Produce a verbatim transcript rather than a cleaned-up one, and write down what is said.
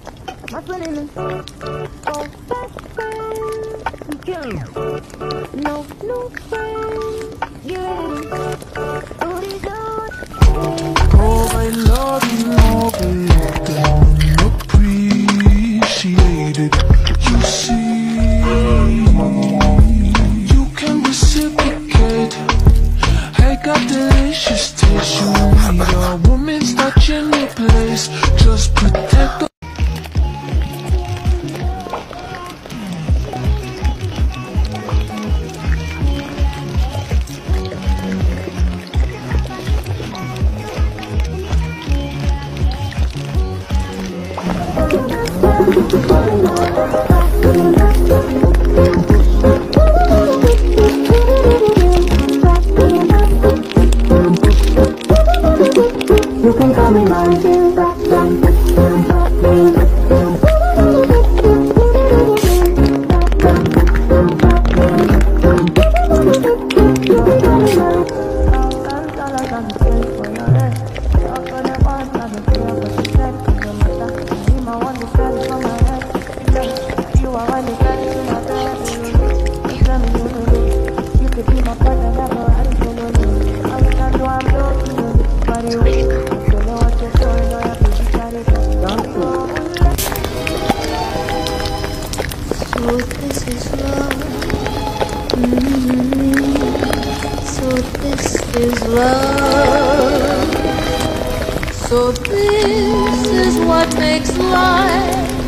My feeling is so kill. No, no way. Get ready. Booty shot. Oh, I love you, love you, don't appreciate it. You see, you can reciprocate. I got delicious taste. You need a woman's touch in your place. Just protect the you can call me Monday. So this is love. Mm-hmm. So this is love. So this is what makes life